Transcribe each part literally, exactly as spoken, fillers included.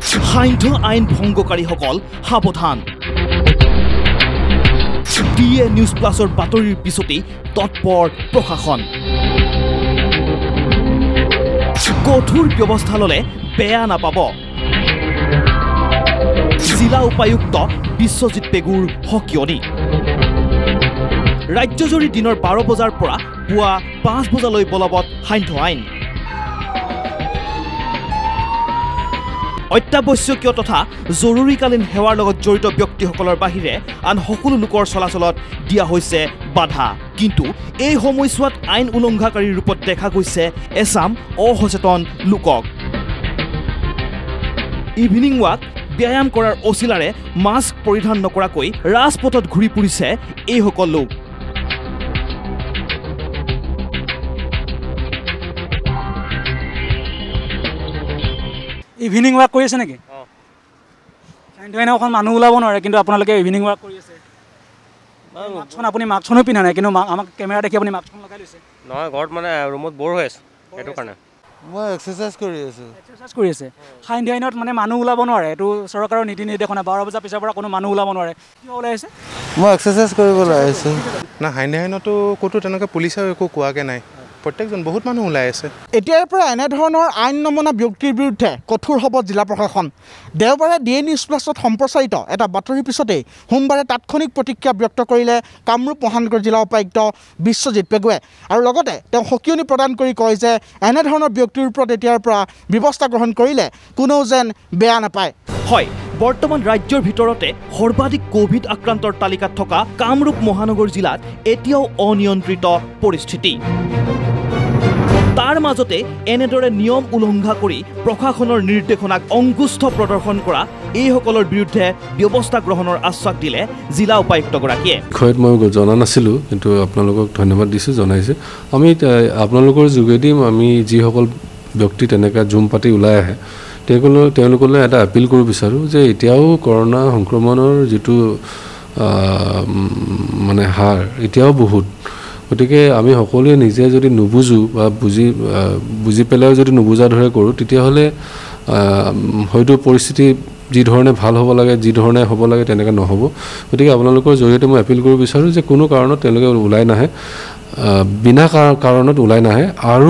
সান্ধ্য আইন ভংগকাৰীসকল সাৱধান। ডি এ নিউজ প্লাছৰ বাতৰিৰ পিছতেই তৎপৰ প্ৰশাসন। কঠোৰ ব্যৱস্থা ল'লে বেয়া নাপাব। জিলা উপায়ুক্ত বিশ্বজিৎ পেগুৰ সকিয়নি। ৰাজ্যজুৰি দিনৰ বাৰ বজাৰ পৰা পুৱা পাঁচ বজালৈ বলবৎ সান্ধ্য আইন। অত্যাৱশ্যকীয় তথা জৰুৰীকালীন সেৱাৰ লগত জড়িত ব্যক্তিসকলৰ বাহিৰে আন সকলো লোকৰ চলাচলত দিয়া হৈছে বাধা। কিন্তু এই সময়ছোৱাত আইন উলংঘাকাৰীৰ ৰূপত দেখা গৈছে এছাম অসচেতন লোকক। ইভিনিং ৱাক, ব্যায়াম কৰাৰ অচিলাৰে মাস্ক পৰিধান নকৰাকৈ ৰাজপথত ঘূৰি ফুৰিছে এইসকল লোক। ইভিনিং ৱাক কৰি আছে নেকি? সান্ধ্য আইন অকণ মানুহ ওলাব নোৱাৰে, কিন্তু আপোনালোকে ইভিনিং ৱাক কৰি আছে। মাস্কখন আপুনি মাস্কখনো পিন্ধা নাই, কিন্তু আমাক কেমেৰা দেখি আপুনি মাস্কখন লগাই লৈছে। নহয়, ঘৰত মানে ৰুমত বৰ হৈ আছে, সেইটো কাৰণে মই এক্সাৰচাইজ কৰি আছোঁ। এক্সাৰচাইজ কৰি আছে। সান্ধ্য আইনত মানে মানুহ ওলাব নোৱাৰে, এইটো চৰকাৰৰ নীতি নিৰ্দেশনা। বাৰ বজাৰ পিছৰ পৰা কোনো মানুহ ওলাব নোৱাৰে। কিয় ওলাই আছে? মই এক্সাৰচাইজ কৰিবলৈ আহিছোঁ। না, সান্ধ্য আইনতো ক'তো তেনেকৈ পুলিচেও একো কোৱাকৈ নাই। প্ৰত্যেকজন বহুত মানুহ ওলাই আছে। এতিয়াৰ পৰা এনেধৰণৰ আইন নমনা ব্যক্তিৰ বিৰুদ্ধে কঠোৰ হ'ব জিলা প্ৰশাসন। দেওবাৰে ডি এ নিউজ প্লাছত সম্প্ৰচাৰিত এটা বাতৰিৰ পিছতেই সোমবাৰে তাৎক্ষণিক প্ৰতিক্ৰিয়া ব্যক্ত কৰিলে কামৰূপ মহানগৰ জিলা উপায়ুক্ত বিশ্বজিৎ পেগুৱে। আৰু লগতে তেওঁ সকিয়নি প্ৰদান কৰি কয় যে এনেধৰণৰ ব্যক্তিৰ ওপৰত এতিয়াৰ পৰা ব্যৱস্থা গ্ৰহণ কৰিলে কোনেও যেন বেয়া নাপায়। হয়, বৰ্তমান ৰাজ্যৰ ভিতৰতে সৰ্বাধিক কোভিড আক্ৰান্তৰ তালিকাত থকা কামৰূপ মহানগৰ জিলাত এতিয়াও অনিয়ন্ত্ৰিত পৰিস্থিতি। তাৰ মাজতে এনেদৰে নিয়ম উলংঘা কৰি প্ৰশাসনৰ নিৰ্দেশনাক অংগুষ্ঠ প্ৰদৰ্শন কৰা এইসকলৰ বিৰুদ্ধে ব্যৱস্থা গ্ৰহণৰ আশ্বাস দিলে জিলা উপায়ুক্তগৰাকীয়ে। বিষয়ত মই জনা নাছিলোঁ, কিন্তু আপোনালোকক ধন্যবাদ দিছোঁ, জনাইছে। আমি আপোনালোকৰ যোগেদি আমি যিসকল ব্যক্তি তেনেকৈ জুম পাতি ওলাই আহে তেওঁলোকলৈ তেওঁলোকলৈ এটা আপিল কৰিব বিচাৰোঁ যে এতিয়াও কৰোণা সংক্ৰমণৰ যিটো মানে হাৰ এতিয়াও বহুত। গতিকে আমি সকলোৱে নিজে যদি নুবুজোঁ বা বুজি বুজি পেলাইও যদি নুবুজা ধৰে কৰোঁ, তেতিয়াহ'লে হয়তো পৰিস্থিতি যি ধৰণে ভাল হ'ব লাগে, যি ধৰণে হ'ব লাগে তেনেকৈ নহ'ব। গতিকে আপোনালোকৰ জৰিয়তে মই এপিল কৰিব বিচাৰোঁ যে কোনো কাৰণত তেওঁলোকে ওলাই নাহে, বিনা কাৰণত ওলাই নাহে। আৰু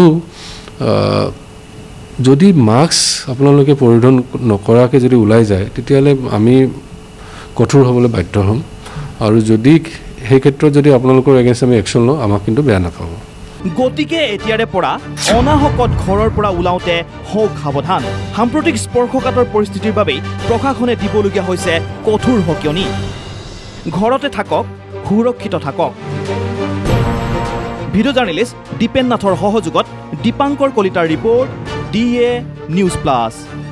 যদি মাস্ক আপোনালোকে পৰিধান নকৰাকৈ যদি ওলাই যায়, তেতিয়াহ'লে আমি কঠোৰ হ'বলৈ বাধ্য হ'ম। আৰু যদি সেই ক্ষেত্ৰত যদি আপোনালোকৰ এগেইনষ্ট আমি একশ্যন লওঁ, আমাক কিন্তু বেয়া নাপাব। গতিকে এতিয়াৰে পৰা অনাহকত ঘৰৰ পৰা ওলাওঁতে হওক সাৱধান। সাম্প্ৰতিক স্পৰ্শকাতৰ পৰিস্থিতিৰ বাবেই প্ৰশাসনে দিবলগীয়া হৈছে কঠোৰ সকিয়নি। ঘৰতে থাকক, সুৰক্ষিত থাকক। ভিডিঅ' জাৰ্নেলিষ্ট দীপেন নাথৰ সহযোগত দীপাংকৰ কলিতাৰ report, D A news plus.